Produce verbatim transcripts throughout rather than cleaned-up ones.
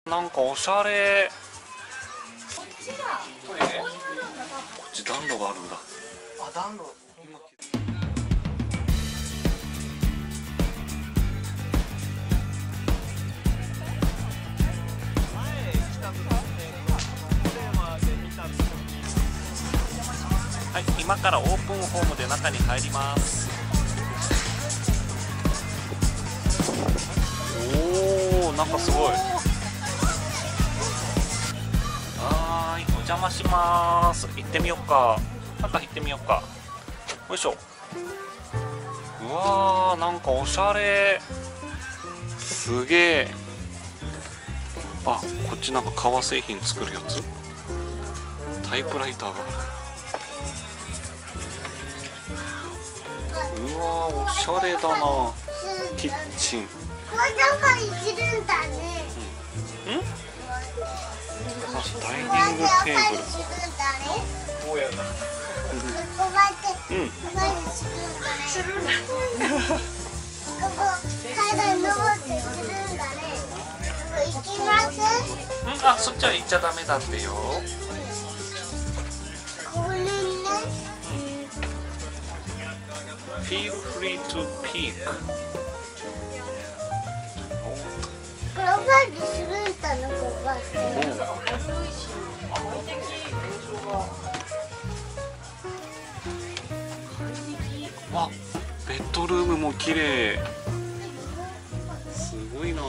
なんかおしゃれ。 こっちだ。 トイレ？こっち暖炉があるんだ。 あ、暖炉。 はい、今からオープンホームで中に入ります。おお、なんかすごい。はーい、お邪魔します。行ってみようか。中行ってみようか。よいしょ。うわー、なんかおしゃれ。すげえ。あ、こっちなんか革製品作るやつ。タイプライターがある。うわー、おしゃれだな。キッチン。 これなんかいけるんだね。 うん？ダイニングテーブル。 どうやら。 こうやって、 うん。 こうやってするんだね。ここ階段登ってするんだね。行きます？ うん、あ、そっちは行っちゃダメだってよ。 これね。 Feel free to peek。 これおばあちするんだね、ここって。 わ、ベッドルームも綺麗。すごいな。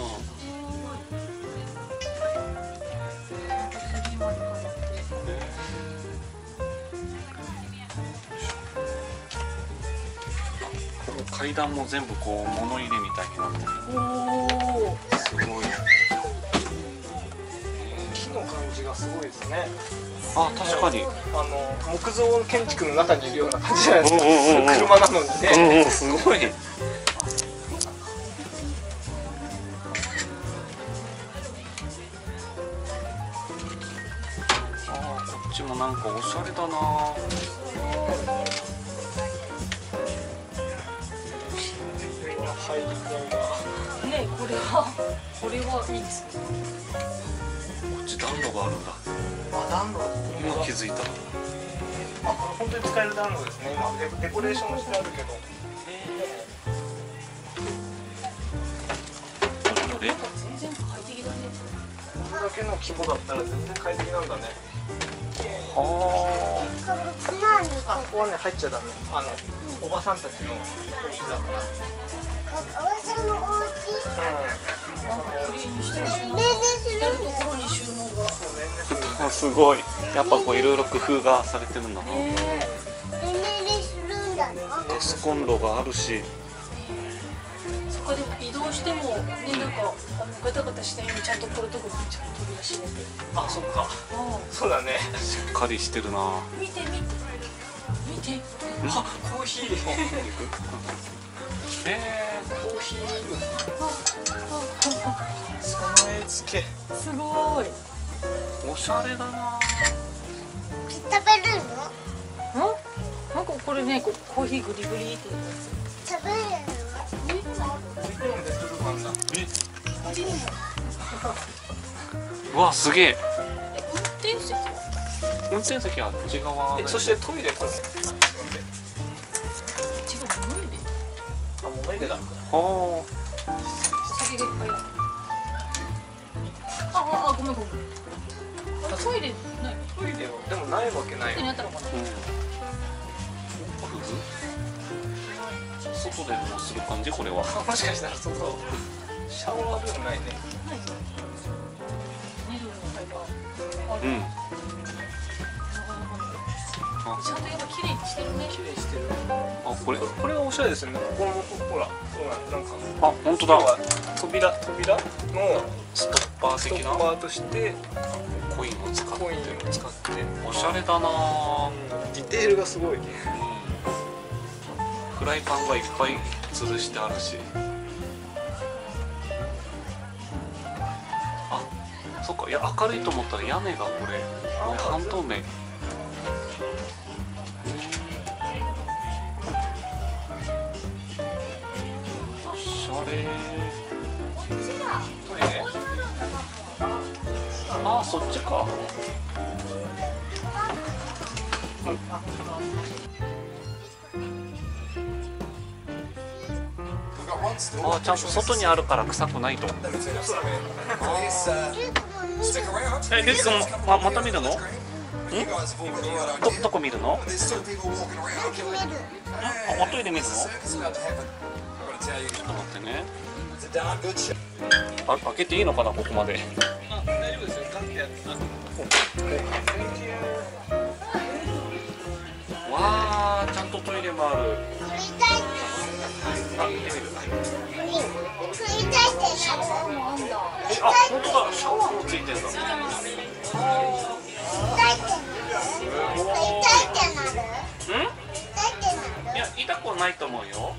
階段も全部こう物入れみたいになってる。 おお。 すごい。 木の感じがすごいですね。 あ、確かに。 あの木造建築の中にいるような感じじゃないですか。 うんうんうんうん車なのにね。 うんうん、すごい。あー、こっちもなんかおしゃれだな。 入り込んだ。 ね、これは、これはいいですね。 こっち暖炉があるんだ。 あ、暖炉。 今気づいた。 あ、本当に使える暖炉ですね。今デデコレーションしてあるけど。 どれ？ 全然快適だね。 これだけの規模だったら全然快適なんだね。 はあ、ここはね入っちゃダメ。あのおばさんたちのお家だから。 おばさんのお家。ねねするところに収納が。 あ。すごい。やっぱこういろいろ工夫がされてるんだな。 ねねするんだな。 ガスコンロがあるし。 そこでも移動してもね、なんかあのガタガタしたようにちゃんとこれとこにちゃんと取り出しめて。 あ、そっか。そうだね。 しっかりしてるな。 見て見て見て。 あ、コーヒー。 えコーヒー。備え付け。 すごい。 ー、おしゃれだな。 食べるの？ん？なんかこれね、こコーヒーグリグリってやつ。食べるの？ うわ、すげえ。 運転席は？ 運転席はあっち側。 え、そしてトイレこれ。 違う、トイレ。 あ、もうトイレだ。 は先がいっぱいある。ああ、あ、ごめんごめん。あ、トイレない。 トイレはでもないわけないよ。 トイレあったのかな。 あ。うん。外でもする感じ、これは。 あ、もしかしたらそうそう。シャワールームないね。 ないぞ。二度の会話。ある。 うん。あ、 ちゃんとやっぱ綺麗にしてるね。 綺麗にしてる。 あ、これ。 これはおしゃれですよね。ここのほら、ほらなんか。 あ、本当だ。 扉扉のストッパースト的な。 ッパーとしてコインを使って。 コインを使って。 おしゃれだな。 ディテールがすごい。 うん。フライパンがいっぱい吊るしてあるし。あ、そっか。いや、明るいと思ったら屋根がこれ。これ半透明。おしゃれ。 トイレ。 ああ、そっちか。ああ、ちゃんと外にあるから臭くないと。え、リュウキ君、ま、また見るの？ん？ど、どこ見るの？あ、おトイレ見るの？ちょっと待ってね。あ、開けていいのかな、ここまで。 あ、大丈夫ですよ。ガンってやって。 わあ、ちゃんとトイレもある。あ、見てみる。あ、本当だ、シャワーもついてるんだ。うん？いや、痛くはないと思うよ。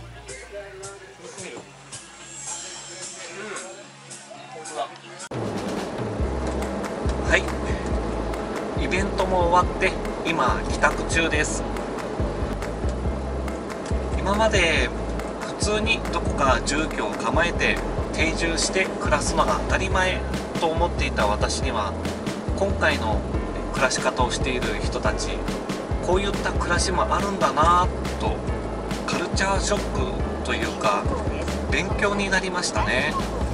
はい、イベントも終わって今帰宅中です。今まで普通にどこか住居を構えて定住して暮らすのが当たり前と思っていた私には、今回の暮らし方をしている人たち、こういった暮らしもあるんだなぁとカルチャーショックというか勉強になりましたね。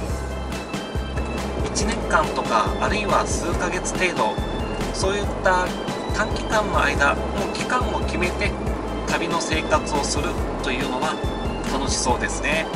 いちねんかんとかあるいは数ヶ月程度、そういった短期間の間の期間を決めて旅の生活をするというのは楽しそうですね。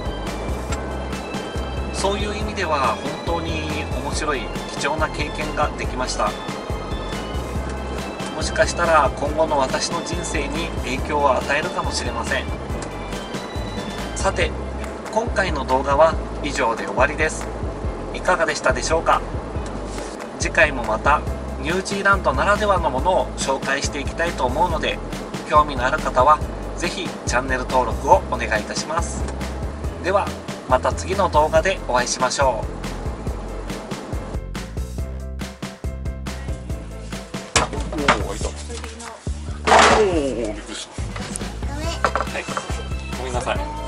そういう意味では本当に面白い貴重な経験ができました。もしかしたら今後の私の人生に影響を与えるかもしれません。さて、今回の動画は以上で終わりです。いかがでしたでしょうか。次回もまたニュージーランドならではのものを紹介していきたいと思うので、興味のある方は是非チャンネル登録をお願いいたします。ではまた次の動画でお会いしましょう。おお、開いた。おお、びっくりした。はい、ごめんなさい。